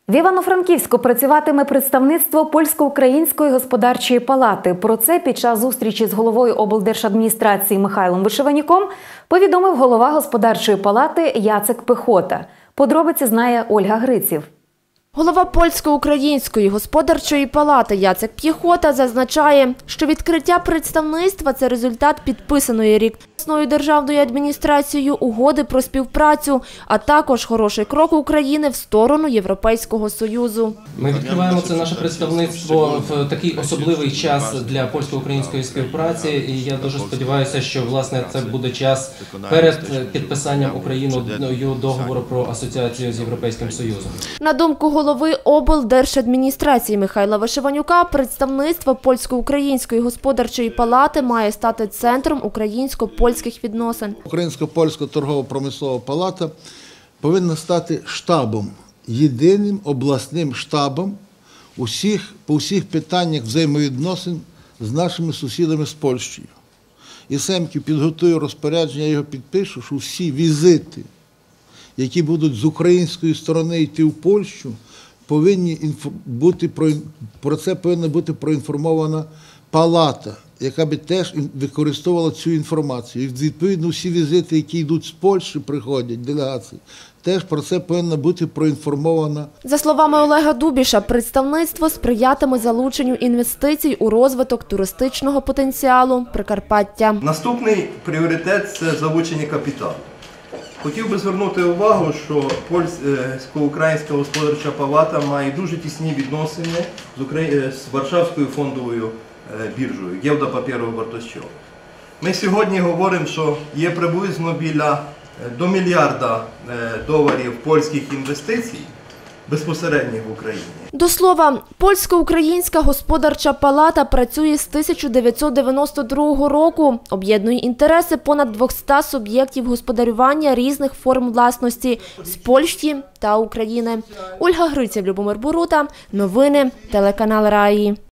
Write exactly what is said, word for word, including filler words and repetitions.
В Івано-Франківську працюватиме представництво Польсько-Української господарчої палати. Про це під час зустрічі з головою облдержадміністрації Михайлом Вишиванюком повідомив голова господарчої палати Яцек Пихота. Подробиці знає Ольга Гриців. Голова Польсько-Української господарчої палати Яцек П'єхота зазначає, що відкриття представництва – це результат підписаної рік обласною державною адміністрацією угоди про співпрацю, а також хороший крок України в сторону Європейського Союзу. Ми відкриваємо це наше представництво в такий особливий час для польсько-української співпраці, і я дуже сподіваюся, що власне це буде час перед підписанням Україною договору про асоціацію з Європейським Союзом. На думку голови облдержадміністрації Михайла Вишиванюка, представництво Польсько-Української господарчої палати має стати центром українсько-польських відносин. Українсько-польська торгово-промислова палата повинна стати штабом, єдиним обласним штабом усіх, по всіх питаннях взаємовідносин з нашими сусідами з Польщею. І Семків підготує розпорядження, я його підпишу, що всі візити, які будуть з української сторони йти в Польщу, повинні бути, про це повинна бути проінформована палата, яка би теж використовувала цю інформацію. І відповідно всі візити, які йдуть з Польщі, приходять, делегації, теж про це повинна бути проінформована. За словами Олега Дубіша, представництво сприятиме залученню інвестицій у розвиток туристичного потенціалу Прикарпаття. Наступний пріоритет – це залучення капіталу. Хотів би звернути увагу, що Польсько-Українська господарча палата має дуже тісні відносини з Варшавською фондовою біржою, Гілда паперових вартощів. Ми сьогодні говоримо, що є приблизно біля до мільярда доларів польських інвестицій безпосередньо в Україні. До слова, Польсько-Українська господарча палата працює з тисяча дев'ятсот дев'яносто другого року. Об'єднує інтереси понад двохсот суб'єктів господарювання різних форм власності з Польщі та України. Ольга Гриців, Любомир Борута. Новини. Телеканал Раї.